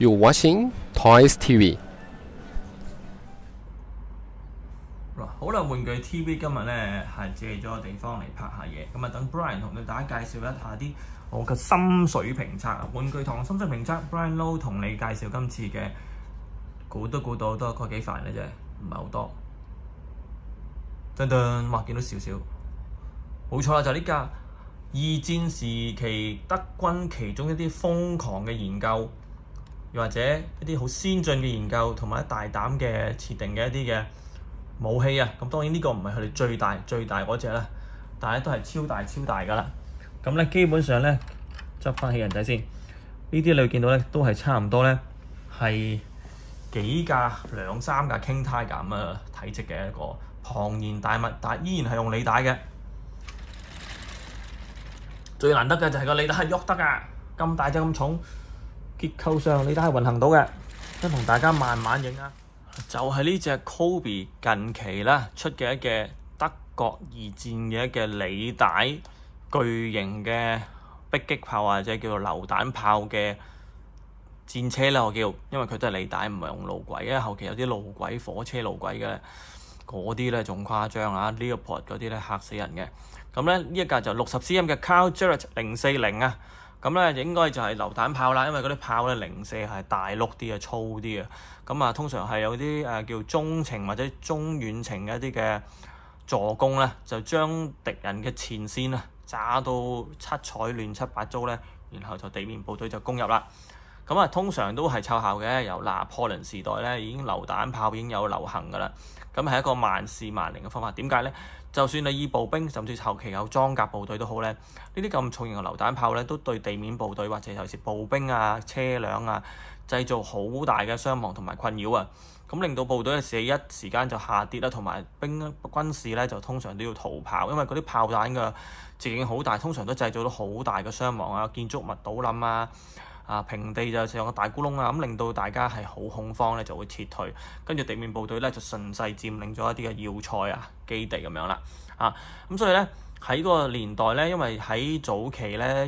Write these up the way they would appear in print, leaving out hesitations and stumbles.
You're watching Toys TV。 好啦，玩具 TV 今日咧係借咗個地方嚟拍下嘢，咁啊等 Brian 同大家介紹一下啲我嘅心水評測啊！玩具堂心水評測 ，Brian Low 同你介紹今次嘅估到好多，個幾煩嘅啫，唔係好多。噔噔，哇！見到少少，冇錯啦，就呢架二戰時期德軍其中一啲瘋狂嘅研究，又或者一啲好先進嘅研究，同埋大膽嘅設定嘅一啲嘅武器啊！咁當然呢個唔係佢哋最大嗰隻啦，但係都係超大㗎啦。咁咧基本上咧執翻起人仔先，呢啲你會見到咧都係差唔多咧係幾架2、3架 King Tiger 咁嘅體積嘅一個龐然大物，但係依然係用履帶嘅。最難得嘅就係個履帶係喐得㗎，咁大隻咁重，結構上履帶係運行到嘅。咁同大家慢慢影啊！就係呢隻 Kobe 近期啦出嘅一嘅德國二戰嘅一嘅履帶巨型嘅迫擊炮或者叫做榴彈炮嘅戰車啦，我叫，因為佢都係履帶，唔係用路軌，因為後期有啲路軌火車路軌嘅嗰啲咧仲誇張啊 Leopard 嗰啲咧嚇死人嘅。咁咧呢一架就60cm 嘅 Carl Jarrett 040啊。咁咧應該就係榴彈炮啦，因為嗰啲炮咧零舍係大碌啲啊，粗啲啊。咁啊，通常係有啲叫中程或者中遠程嘅一啲嘅助攻咧，就將敵人嘅前線啊炸到七彩亂七八糟咧，然後就地面部隊就攻入啦。咁啊，通常都係奏效嘅，由拿破崙時代咧已經榴彈炮已經有流行㗎啦。咁係一個萬試萬靈嘅方法。點解咧？就算你以步兵，甚至後期有裝甲部隊都好咧，呢啲咁重型嘅榴彈炮咧，都對地面部隊或者尤其是步兵啊、車輛啊，製造好大嘅傷亡同埋困擾啊！咁令到部隊嘅士氣一時間就下跌啦，同埋軍士咧就通常都要逃跑，因為嗰啲炮彈嘅直徑好大，通常都製造到好大嘅傷亡啊、建築物倒冧啊、平地就成個大咕窿啊，咁令到大家係好恐慌咧，就會撤退，跟住地面部隊咧就順勢佔領咗一啲嘅要塞啊、基地咁樣啦，咁所以咧喺嗰個年代咧，因為喺早期咧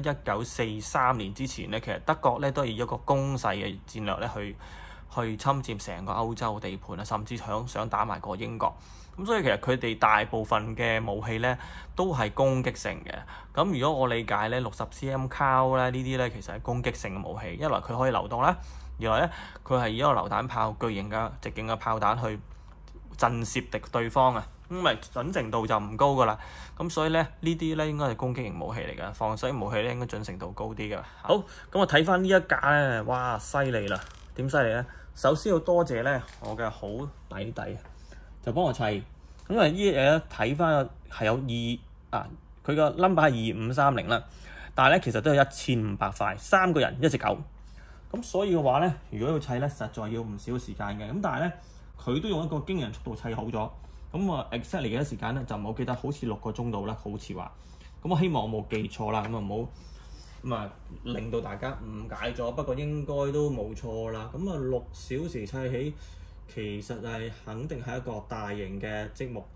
1943年之前咧，其實德國咧都係以一個攻勢嘅戰略咧去侵佔成個歐洲地盤啊，甚至想打埋個英國。咁所以其實佢哋大部分嘅武器咧都係攻擊性嘅。咁如果我理解咧，60cm Carl咧呢啲咧其實係攻擊性嘅武器，一來佢可以流動啦，二來咧佢係以一個榴彈炮巨型嘅直徑嘅炮彈去震懾對方啊，咁咪準程度就唔高噶啦。咁所以咧呢啲咧應該係攻擊型武器嚟㗎，防水武器咧應該準程度高啲㗎。好，咁我睇翻呢一架咧，哇犀利啦！點犀利咧？首先要多謝咧我嘅好弟弟，就幫我砌。咁啊呢嘢咧睇翻係有佢個 number 係2530啦，但係咧其實都有1500塊，3個人1隻狗。咁所以嘅話咧，如果要砌咧，實在要唔少時間嘅。咁但係咧，佢都用一個驚人速度砌好咗。咁啊 exactly 嘅時間咧就唔好記得，好似6個鐘度啦，好似話。咁我希望我冇記錯啦，咁啊唔好咁啊令到大家誤解咗。不過應該都冇錯啦。咁啊6小時砌起，其實係肯定係一個大型嘅積木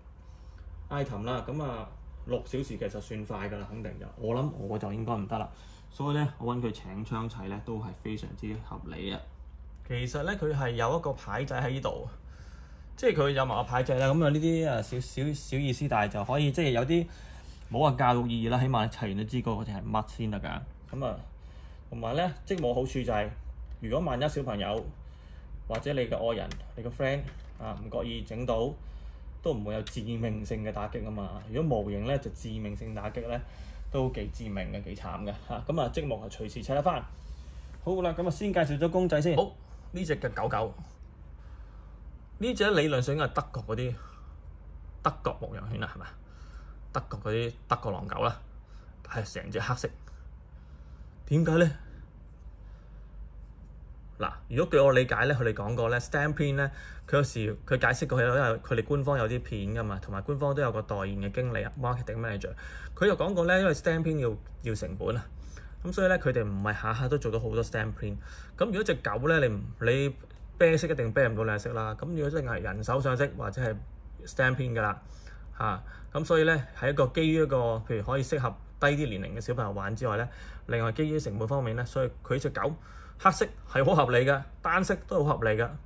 item 啦。咁啊6小時其實算快㗎啦，肯定就我諗我就應該唔得啦。所以咧，我揾佢請槍砌咧都係非常之合理啊。其實咧，佢係有一個牌仔喺呢度，即係佢有埋個牌仔啦。咁啊呢啲小意思，但係就可以即係有啲冇話教育意義啦，起碼你砌完都知嗰隻係乜先得㗎。咁啊，同埋咧，積木好處就係，如果萬一小朋友或者你嘅愛人、你嘅 friend 唔覺意整到，都唔會有致命性嘅打擊啊嘛。如果模型咧就致命性打擊咧，都幾致命嘅，幾慘嘅嚇。咁啊積木係隨時砌得翻。好啦，咁啊先介紹咗公仔先。好，呢隻嘅狗，呢隻理論上應該係德國嗰啲德國牧羊犬啦，係咪？德國嗰啲德國狼狗啦，係成隻黑色。點解咧？嗱，如果據我理解咧，佢哋講過咧 Stampede 咧，佢有時佢解釋過，因為佢哋官方有啲片噶嘛，同埋官方都有個代言嘅經理 marketing manager， 佢又講過咧，因為 Stampede 要成本啊，咁所以咧佢哋唔係下下都做到好多 Stampede。咁如果隻狗咧，你啤色一定啤唔到你色啦。咁如果真係人手上色或者係 Stampede 噶啦嚇，咁所以咧係一個基於一個譬如可以適合低啲年齡嘅小朋友玩之外咧，另外基於成本方面咧，所以佢隻狗黑色係好合理嘅，單色都好合理嘅。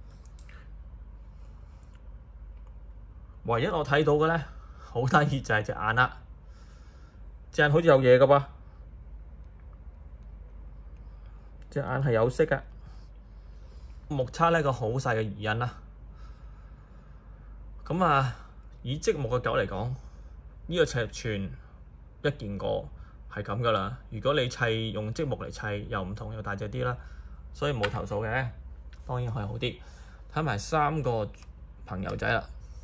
唯一我睇到嘅咧，好得意就係隻眼啦，隻眼好似有嘢嘅噃，隻眼係有色嘅。目測呢個好細嘅疑印啦。咁啊，以積木嘅狗嚟講，呢個尺寸一見過係咁噶啦。如果你砌用積木嚟砌，又唔同又大隻啲啦，所以冇投訴嘅。當然可以好啲。睇埋3個朋友仔啦。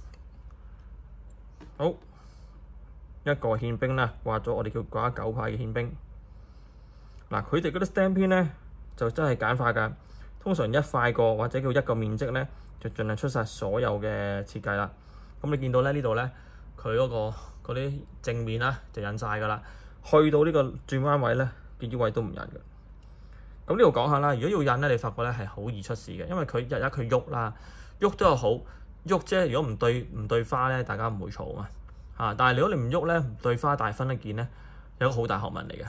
好，一個憲兵啦，掛咗我哋叫掛狗牌嘅憲兵。嗱，佢哋嗰啲 stamp 片咧就真係簡化㗎。通常一塊個或者叫一個面積咧，就盡量出晒所有嘅設計啦。咁你見到咧呢度咧，佢嗰啲正面啦就印晒㗎啦。去到呢個轉彎位咧，邊啲位都唔印嘅。咁呢度講下啦，如果要印咧，你發覺咧係好易出事嘅，因為佢日佢喐啦，喐都有好喐啫。如果唔對花咧，大家唔會嘈啊嘛。但係如果你唔喐咧，唔對花大分一件咧，有一個好大學問嚟嘅。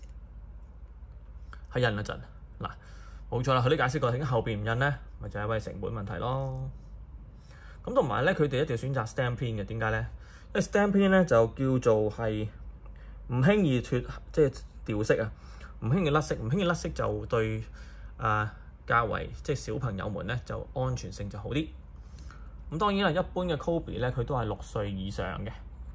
喺印嗰陣嗱。冇錯啦，佢都解釋過，點解後邊唔印咧？咪就係因為成本問題咯。咁同埋咧，佢哋一定要選擇 stamp 片嘅，點解咧？因為 stamp 片咧就叫做係唔輕易脫，即係掉色啊，唔輕易甩色，唔輕易甩色就對較為即係小朋友們咧就安全性就好啲。咁當然啦，一般嘅 Kobe 咧，佢都係6歲以上嘅。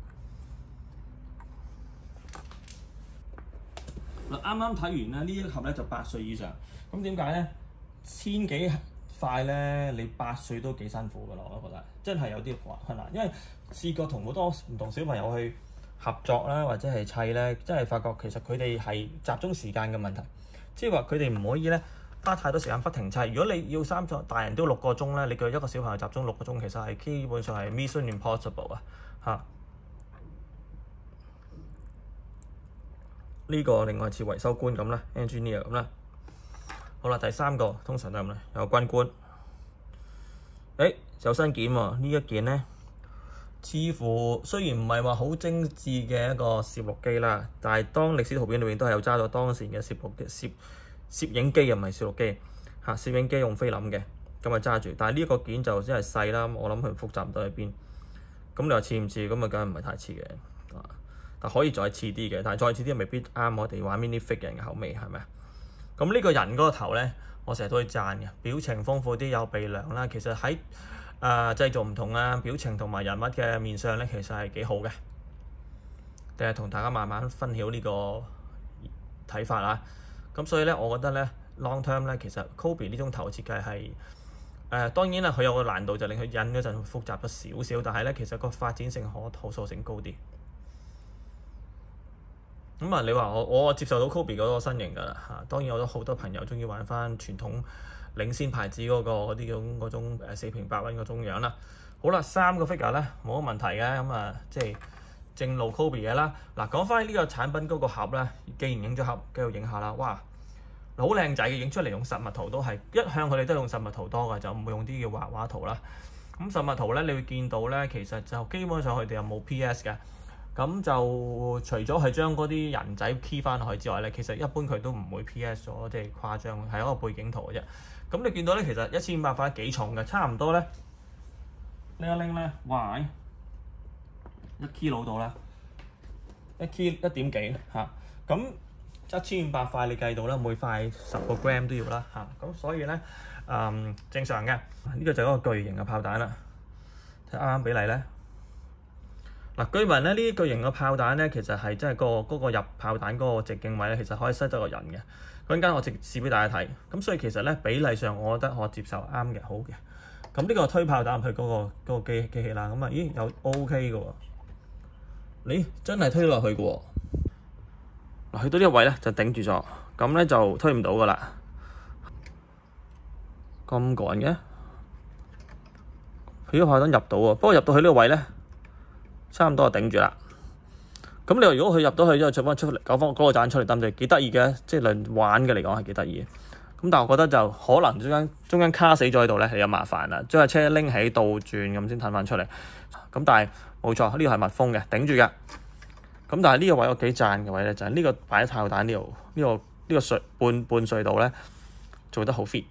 嗱，啱啱睇完咧，呢一盒咧就8歲以上。咁點解咧？1000幾塊咧，你8歲都幾辛苦噶咯，我覺得真係有啲困難。因為試過同好多唔同小朋友去合作啦，或者係砌咧，真係發覺其實佢哋係集中時間嘅問題，即係話佢哋唔可以咧花太多時間不停砌。如果你要3個大人都6個鐘咧，你叫一個小朋友集中6個鐘，其實係基本上係 mission impossible 啊嚇。呢個另外似維修官咁啦 ，engineer 咁啦。好啦，第3個通常都係咁啦，有個軍官。有新件喎，呢一件咧，似乎雖然唔係話好精緻嘅一個攝錄機啦，但係當歷史圖片裏面都係有揸咗當時嘅攝影機，又唔係攝錄機嚇，攝影機用菲林嘅，咁啊揸住。但係呢一個件就真係細啦，我諗佢複雜唔到喺邊。咁你話似唔似？咁啊，梗係唔係太似嘅。但可以再似啲嘅，但係再似啲未必啱我哋玩 minifig 人嘅口味，係咪啊？咁呢個人嗰個頭咧，我成日都會讚嘅，表情豐富啲，有鼻梁啦。其實喺製造唔同表情同埋人物嘅面相咧，其實係幾好嘅。定係同大家慢慢分享呢個睇法啦。咁所以咧，我覺得咧 long term 咧，其實 Kobe 呢種頭設計係當然啦，佢有個難度就令佢印嗰陣複雜咗少少，但係咧其實個發展性可套數性高啲。咁你話我接受到 Kobe 嗰個身形㗎啦嚇，當然我都好多朋友中意玩翻傳統領先牌子嗰種4平8穩嗰種樣啦。好啦，3個 figure 咧冇乜問題嘅，咁即係正路 Kobe 嘅啦。嗱，講翻呢個產品嗰個盒咧，既然影咗盒，繼續影下啦。哇，好靚仔嘅，影出嚟用實物圖都係一向佢哋都用實物圖多㗎，就唔會用啲叫畫畫圖啦。咁實物圖咧，你會見到咧，其實就基本上佢哋又冇 PS 嘅。咁就除咗係將嗰啲人仔 key 翻落去之外咧，其實一般佢都唔會 PS 咗，即係誇張，係一個背景圖嘅啫。咁你見到咧，其實1500塊幾重嘅，差唔多咧拎一拎咧，哇！1 kilo 到啦，1點幾嚇。咁1500塊你計到啦，每塊10個 gram 都要啦嚇。咁所以咧正常嘅。呢個就係一個巨型嘅炮彈啦，睇啱啱比例咧。嗱，據聞咧，呢啲巨型嘅炮彈咧，其實係真係嗰個入炮彈嗰個直徑位咧，其實可以塞得個人嘅。陣間我直試俾大家睇。咁所以其實咧，比例上我覺得我接受啱嘅，好嘅。咁呢個推炮彈入去嗰個機器啦，咁咦有 OK 嘅喎。你真係推落去嘅喎。嗱，去到呢個位咧就頂住咗，咁咧就推唔到噶啦。咁趕嘅，佢個炮彈入到喎，不過入到去呢個位咧。差唔多就頂住啦。咁你話如果佢入到去之後，出翻出嚟，搞翻嗰個彈出嚟，得唔得？幾得意嘅，即係論玩嘅嚟講係幾得意嘅。咁但係我覺得就可能中間卡死咗喺度咧，係有麻煩啦。將架車拎起倒轉咁先褪翻出嚟。咁但係冇錯，呢個係密封嘅，頂住嘅。 咁但係呢個位我幾讚嘅位咧，就係呢個擺喺太後彈呢度，呢個半隧道咧做得好 fit。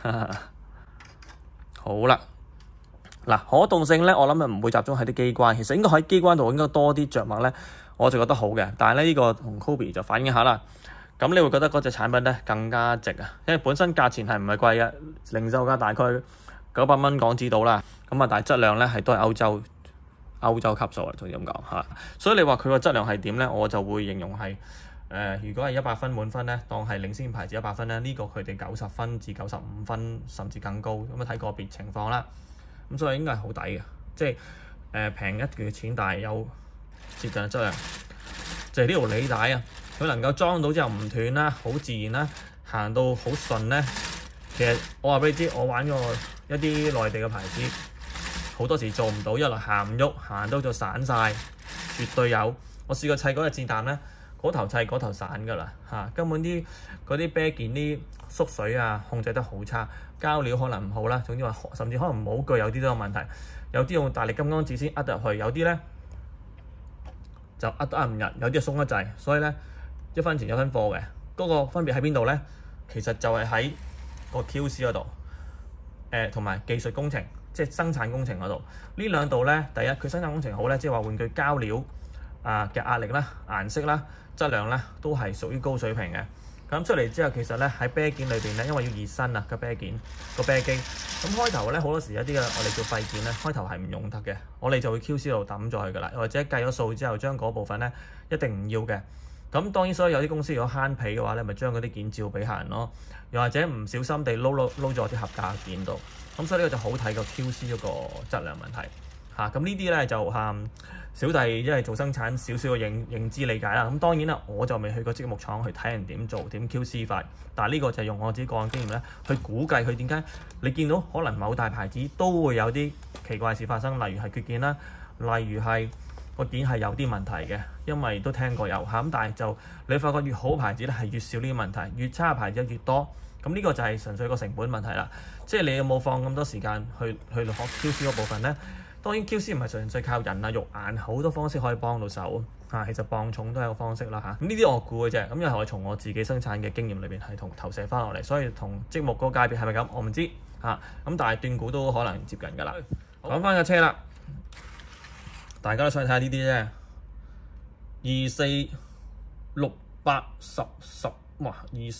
好啦，嗱，可動性咧，我諗唔會集中喺啲機關，其實應該喺機關度應該多啲着墨咧，我就覺得好嘅。但係咧呢個同 Kobe 就反映下啦。咁你會覺得嗰隻產品咧更加值啊，因為本身價錢係唔係貴嘅，零售價大概900蚊港紙到啦。咁啊，但係質量咧係都係歐洲級數啊，仲要咁講嚇。所以你話佢個質量係點咧？我就會形容係如果係100分滿分咧，當係領先牌子100分咧，呢個佢哋90分至95分甚至更高。咁啊睇個別情況啦。咁所以應該係好抵嘅，即係平一嘅錢，但係有接近質量。就係呢條履帶啊，佢能夠裝到之後唔斷啦，好自然啦，行到好順咧。其實我話俾你知，我玩過一啲內地嘅牌子，好多時做唔到，一來行唔喐，行到就散晒，絕對有。我試過砌嗰隻子彈咧，嗰頭砌嗰頭散㗎啦嚇，根本嗰啲啤件啲縮水啊，控制得好差，膠料可能唔好啦，總之話甚至可能唔好鋸，有啲都有問題。有啲用大力金剛指先壓得入去，有啲咧就壓得唔入，有啲鬆得滯，所以咧1分錢1分貨嘅。嗰個分別喺邊度咧？其實就係喺個 QC 嗰度，同埋技術工程，即係生產工程嗰度。呢兩度咧，第一佢生產工程好咧，即係話玩具膠料嘅壓力啦、顏色啦、質量咧都係屬於高水平嘅。咁出嚟之後，其實咧喺啤件裏邊咧，因為要熱身啊個啤件個啤機，咁開頭咧好多時有啲嘅我哋叫廢件咧，開頭係唔用得嘅，我哋就會 QC 度抌咗佢噶啦，或者計咗數之後將嗰部分咧一定唔要嘅。咁當然，所以有啲公司如果慳皮嘅話咧，咪將嗰啲件照俾客人咯，又或者唔小心地撈咗啲合價件度。咁所以呢個就好睇個 QC 嗰個質量問題嚇。咁呢啲咧就小弟因為做生產少少嘅認知理解啦。咁當然啦，我就未去過積木廠去睇人點做點 QC 法，但係呢個就係用我自己個人經驗咧去估計佢點解你見到可能某大牌子都會有啲奇怪事發生，例如係缺件啦，例如係個件係有啲問題嘅，因為都聽過有嚇。咁但係就你發覺越好牌子咧係越少呢啲問題，越差牌子越多。咁呢個就係純粹個成本問題啦。即係你有冇放咁多時間去學 QC 嗰部分咧？當然 QC 唔係純粹靠人啊、肉眼，好多方式可以幫到手嚇。其實磅重都係個方式啦嚇。咁呢啲我估嘅啫。咁又係我從我自己生產嘅經驗裏邊係同投射翻落嚟，所以同積木嗰個界別係咪咁我唔知嚇。咁但係斷估都可能接近㗎啦。講翻架車啦，大家都想睇下呢啲啫。24、680、10，哇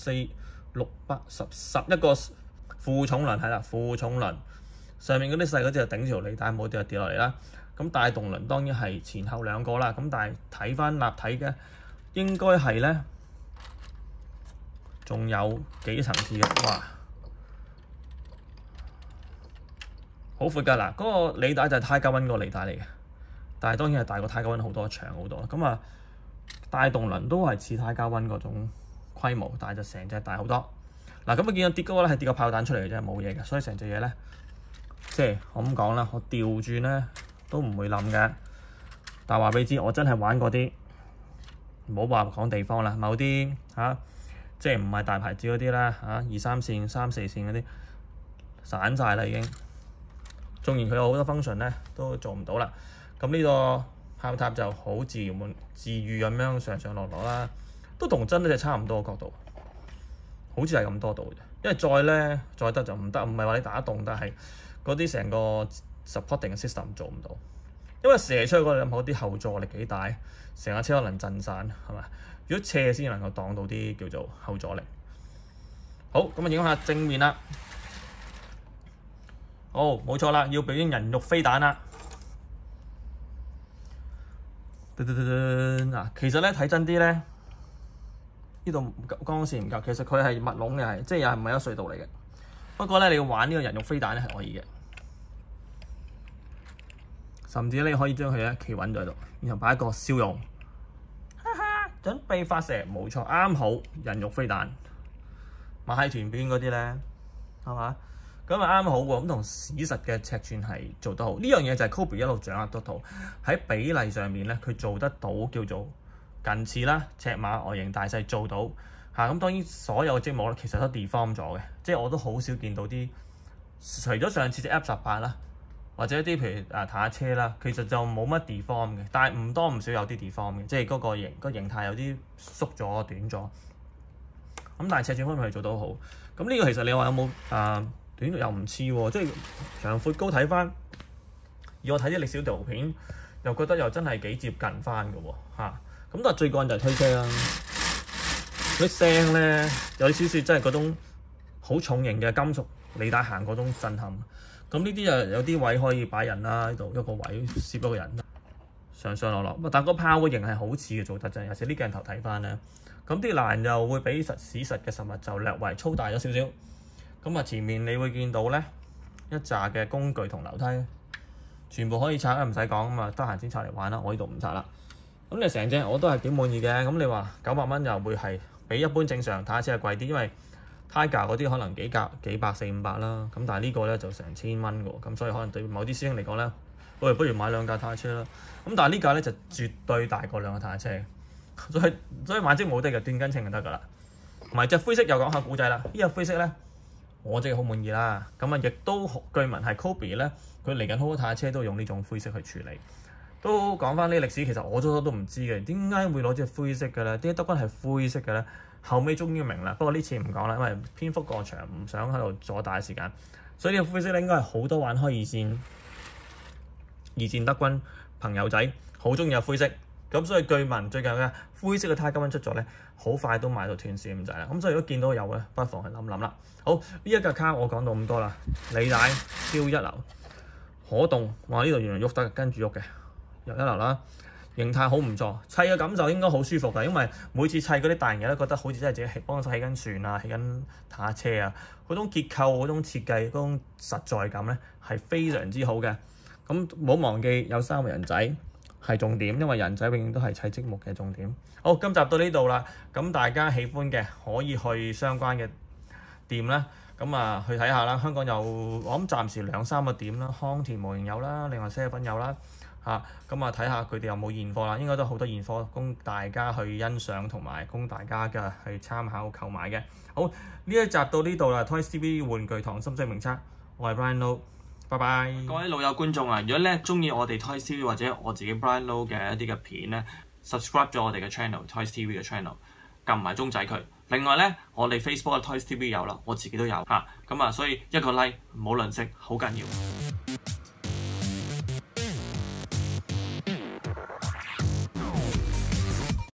！24、680、10一個負重輪係啦，負重輪上面嗰啲細嗰啲就頂條履帶，冇啲就跌落嚟啦。咁帶動輪當然係前後兩個啦。咁但係睇翻立體嘅應該係咧，仲有幾層次嘅，哇！好闊㗎嗱，嗰個履帶就係泰加溫嗰個履帶嚟嘅，但係當然係大過泰加溫好多，長好多。咁啊，帶動輪都係似泰加溫嗰種規模，但係就成隻大好多。嗱，咁啊見到跌嗰個咧係跌個炮彈出嚟嘅啫，冇嘢嘅，所以成隻嘢咧，即係我咁講啦，我調轉咧都唔會冧嘅。但係話俾你知，我真係玩過啲，唔好話講地方啦，某啲即係唔係大牌子嗰啲啦2、3線、3、4線嗰啲散晒啦已經。縱然佢有好多 function 咧，都做唔到啦。咁呢個炮塔就好自然咁樣上上落落啦，都同真嗰隻差唔多角度。好似係咁多度嘅，因為再得就唔得，唔係話你打得動，但係嗰啲成個 supporting 嘅 system 做唔到，因為射出去嗰啲後座力幾大，成架車可能震散係咪？如果斜先能夠擋到啲叫做後座力。好，咁啊影下正面啦。好，冇錯啦，要表演人肉飛彈啦。嗱，其實咧睇真啲咧。呢度光線唔夠，其實佢係密籠嘅，係即係又係唔係一個隧道嚟嘅。不過咧，你要玩呢個人肉飛彈咧係可以嘅，甚至你可以將佢咧企穩咗喺度，然後擺一個笑容，哈哈，準備發射，冇錯，啱好人肉飛彈。馬戲團表演嗰啲咧，係嘛？咁啊啱好喎，咁同史實嘅尺寸係做得好。呢樣嘢就係 Kobe 一路掌握得到，喺比例上面咧，佢做得到叫做近似啦，尺碼、外形、大細做到嚇。咁當然所有嘅積木咧，其實都 deform 咗嘅，即係我都好少見到啲，除咗上次隻 F18啦， 或者一啲譬如坦克車啦，其實就冇乜 deform 嘅，但係唔多唔少有啲 deform 嘅，即係嗰個形態有啲縮咗短咗。咁但係尺寸方面係做到好。咁呢個其實你話有冇短又唔似喎，即係長闊高睇翻。而我睇啲歷史圖片，又覺得又真係幾接近翻嘅喎嚇。咁但係最幹就係推車啦，啲聲咧有少少真係嗰種好重型嘅金屬履帶行嗰種震撼。咁呢啲又有啲位可以擺人啦，呢度一個位攝咗個人上上落落。但係個炮嘅型係好似嘅，做得真。有時啲鏡頭睇翻咧，咁啲欄又會比史實嘅實物就略為粗大咗少少。咁啊前面你會見到咧一紮嘅工具同樓梯，全部可以拆啦，唔使講咁啊，得閒先拆嚟玩啦。我呢度唔拆啦。咁你成隻我都係幾滿意嘅。咁你話900蚊又會係比一般正常坦克車係貴啲，因為Tiger 嗰啲可能幾百400-500啦，咁但係呢個咧就成1000蚊喎，咁所以可能對某啲師兄嚟講咧，不如買2架坦克車啦。咁但係呢架咧就絕對大過2架坦克車，所以買即冇得嘅，斷斤稱就得㗎啦。同埋隻灰色又講下古仔啦，呢隻灰色咧我真係好滿意啦。咁啊亦都據聞係 Kobe 咧，佢嚟緊好多坦克車都用呢種灰色去處理。都講翻呢個歷史，其實我初初都唔知嘅，點解會攞隻灰色嘅咧？點解德軍係灰色嘅咧？後尾終於明啦，不過呢次唔講啦，因為篇幅過長，唔想喺度阻大時間。所以呢個灰色咧，應該係好多玩開二戰德軍朋友仔好中意有灰色。咁所以據聞最近嘅灰色嘅胎金出咗咧，好快都賣到斷市咁滯啦。咁所以如果見到有咧，不妨去諗諗啦。好，呢一架卡我講到咁多啦，履帶超一流，可動，哇！呢度原來喐得，跟住喐嘅，又一流啦。形態好唔錯，砌嘅感受應該好舒服㗎，因為每次砌嗰啲大型嘢都覺得好似真係自己幫手起緊船啊、起緊坦克車啊，嗰種結構、嗰種設計、嗰種實在感咧係非常之好嘅。咁唔好忘記有3個人仔係重點，因為人仔永遠都係砌積木嘅重點。好，今集到呢度啦，咁大家喜歡嘅可以去相關嘅店啦，咁啊去睇下啦。香港有我諗暫時2-3個點啦，康田模型有啦，另外7-11有啦。咁睇下佢哋有冇現貨啦，應該都好多現貨供大家去欣賞同埋供大家嘅去參考購買嘅。好，呢一集到呢度啦，Toys TV 玩具堂心水名冊，我係 Brian Low， 拜拜。各位老友觀眾啊，如果咧中意我哋 Toys TV 或者我自己 Brian Low 嘅一啲嘅片咧 ，subscribe 咗我哋嘅 channel Toys TV 嘅 channel， 撳埋鐘仔佢。另外咧，我哋 Facebook 嘅 Toys TV 有啦，我自己都有嚇，所以一個 like 唔好吝嗇，好緊要。